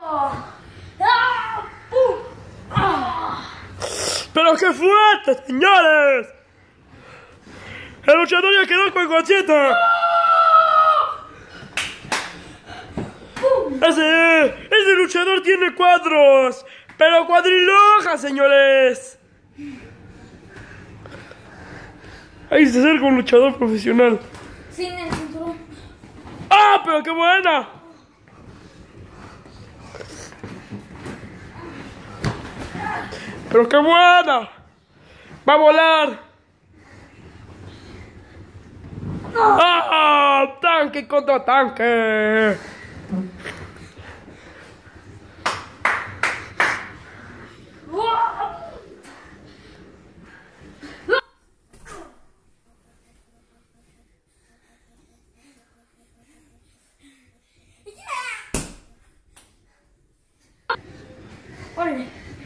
¡Pero qué fuerte, señores! ¡El luchador ya quedó inconsciente! Ese luchador tiene cuadros, pero cuadrilojas, señores. Ahí se acerca un luchador profesional. Sin el cinturón. ¡Ah, pero qué buena! ¡Pero qué buena! ¡Va a volar! ¡Ah! ¡Tanque contra tanque! Órale.